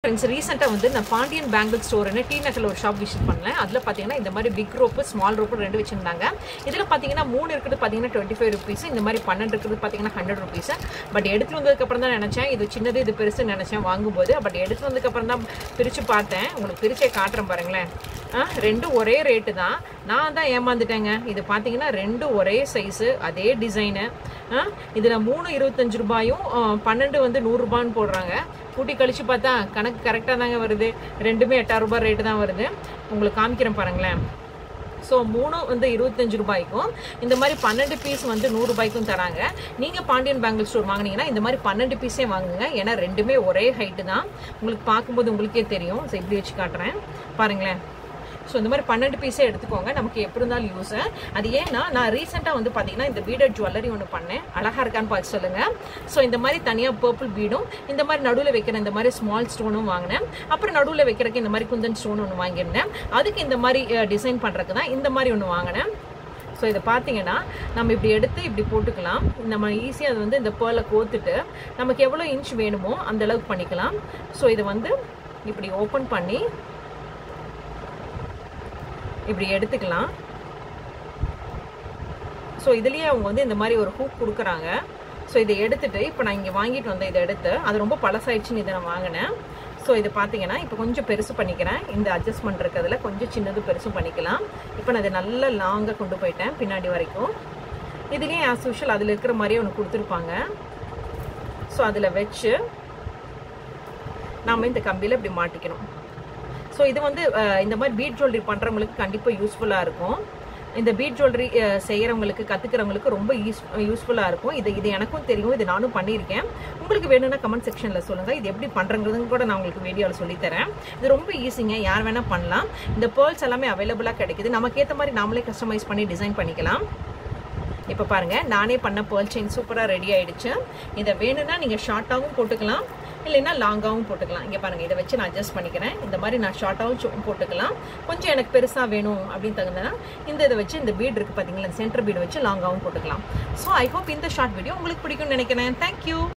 Friends, recently வந்து நான் Pandian bangle ஸ்டோர்னு D நகர்ல ஒரு ஷாப் விசிட் பண்ணேன். அதுல பாத்தீங்கன்னா இந்த மாதிரி பிக் ரோப், ஸ்மால் ரோப் ரெண்டு வச்சிருந்தாங்க. இதுல பாத்தீங்கன்னா 3 இருக்குது பாத்தீங்கன்னா 25 rupees, இந்த மாதிரி 12 இருக்குது பாத்தீங்கன்னா 100 rupees. பட் எடுத்து வந்ததுக்கு அப்புறம் தான் நினைச்சேன் இது சின்னது இது பெருசு நினைச்சேன் வாங்கும்போது. பட் எடுத்து வந்ததுக்கு அப்புறம் தான் பிரிச்சு பார்த்தேன். உங்களுக்கு பிரிச்சே காட்றேன் பாருங்களேன். ரெண்டு ஒரே ரேட் தான். நான் தான் ஏமாந்துட்டேங்க. இது பாத்தீங்கன்னா ரெண்டு ஒரே சைஸ், அதே டிசைன். இதுல 3 25 ரூபாயும் 12 வந்து 100 ரூபாய்னு போடுறாங்க. கூட்டி கழிச்சு பார்த்தா கணக்கு கரெக்டா தாங்க வருது. ரெண்டுமே 8 ரூபாய் ரேட் தான் வருது. உங்களுக்கு காமிக்கிறேன் பாருங்களேன். ஸோ 3 வந்து 25 ரூபாய்க்கும் இந்த மாதிரி 12 பீஸ் வந்து 100 ரூபாய்க்கும் தராங்க. நீங்க பாண்டியன் பேங்கிள் ஸ்டோர் வாங்குனீங்கன்னா இந்த மாதிரி 12 பீஸே வாங்குங்க. ஏன்னா ரெண்டுமே ஒரே ஹைட்டு தான். உங்களுக்கு பார்க்கும்போது உங்களுக்கே தெரியும். ஸோ இப்படி வச்சு காட்டுறேன் பாருங்களேன். ஸோ இந்த மாதிரி 12 பீஸே எடுத்துக்கோங்க. நமக்கு எப்படி இருந்தாலும் யூஸ். அது ஏன்னா நான் ரீசெண்டாக வந்து பார்த்தீங்கன்னா இந்த பீடட் ஜுவல்லரி ஒன்று பண்ணேன். அழகா இருக்கான்னு பார்த்து சொல்லுங்க. ஸோ இந்த மாதிரி தனியாக பர்பிள் பீடும், இந்த மாதிரி நடுவில் வைக்கிற இந்த மாதிரி ஸ்மால் ஸ்டோனும் வாங்கினேன். அப்புறம் நடுவில் வைக்கிறதுக்கு இந்த மாதிரி குந்தன் ஸ்டோன் ஒன்று வாங்கியிருந்தேன். அதுக்கு இந்த மாதிரி டிசைன் பண்ணுறதுக்கு தான் இந்த மாதிரி ஒன்று வாங்கினேன். ஸோ இதை பார்த்தீங்கன்னா நம்ம இப்படி எடுத்து இப்படி போட்டுக்கலாம். நம்ம ஈஸியாக அது வந்து இந்த பேர்லை கோத்துட்டு நமக்கு எவ்வளோ இன்ச் வேணுமோ அந்த அளவுக்கு பண்ணிக்கலாம். ஸோ இதை வந்து இப்படி ஓப்பன் பண்ணி இப்படி எடுத்துக்கலாம். ஸோ இதுலேயே அவங்க வந்து இந்த மாதிரி ஒரு ஹூக் கொடுக்குறாங்க. ஸோ இதை எடுத்துட்டு இப்போ நான் இங்கே வாங்கிட்டு வந்தேன். இதை எடுத்து அது ரொம்ப பழசாயிடுச்சுன்னு இதை நான் வாங்கினேன். ஸோ இது பார்த்தீங்கன்னா இப்போ கொஞ்சம் பெருசு பண்ணிக்கிறேன். இந்த அட்ஜஸ்ட்மெண்ட் இருக்கிறதுல கொஞ்சம் சின்னது பெருசும் பண்ணிக்கலாம். இப்போ நான் இதை நல்லா லாங்காக கொண்டு போயிட்டேன் பின்னாடி வரைக்கும். இதுலேயே ஆஸ் யூஷுவல் அதில் இருக்கிற மாதிரியே ஒன்று கொடுத்துருப்பாங்க. ஸோ அதில் வச்சு நாம் இந்த கம்பியில் இப்படி மாட்டிக்கணும். ஸோ இது வந்து இந்த மாதிரி பீட் ஜுவல்லரி பண்ணுறவங்களுக்கு கண்டிப்பாக யூஸ்ஃபுல்லாக இருக்கும். இந்த பீட் ஜுவல்லரி செய்கிறவங்களுக்கு கற்றுக்கிறவங்களுக்கு ரொம்ப யூஸ்ஃபுல்லாக இருக்கும். இது எனக்கும் தெரியும். இது நானும் பண்ணியிருக்கேன். உங்களுக்கு வேணும்னா கமெண்ட் செக்ஷனில் சொல்லுங்கள். இது எப்படி பண்ணுறதுன்னு கூட நான் உங்களுக்கு வீடியோவில் சொல்லித்தரேன். இது ரொம்ப ஈஸிங்க. யார் வேணால் பண்ணலாம். இந்த பேர்ல்ஸ் எல்லாமே அவைலபிளாக கிடைக்குது. நமக்கு ஏற்ற மாதிரி நாமளே கஸ்டமைஸ் பண்ணி டிசைன் பண்ணிக்கலாம். இப்போ பாருங்கள், நானே பண்ண பேர்ல் செயின் சூப்பராக ரெடி ஆகிடுச்சு. இதை வேணும்னா நீங்கள் ஷார்ட்டாகவும் போட்டுக்கலாம், இல்லைன்னா லாங்காகவும் போட்டுக்கலாம். இங்கே பாருங்கள், இதை வச்சு நான் அட்ஜஸ்ட் பண்ணிக்கிறேன். இந்த மாதிரி நான் ஷார்ட்டாகவும் போட்டுக்கலாம். கொஞ்சம் எனக்கு பெருசாக வேணும் அப்படின்னு தகுந்தனா இதை வச்சு இந்த பீட் இருக்குது பார்த்தீங்களா, சென்டர் பீடு வச்சு லாங்காகவும் போட்டுக்கலாம். ஸோ ஐ ஹோப் இந்த ஷார்ட் வீடியோ உங்களுக்கு பிடிக்கும்னு நினைக்கிறேன். தேங்க்யூ.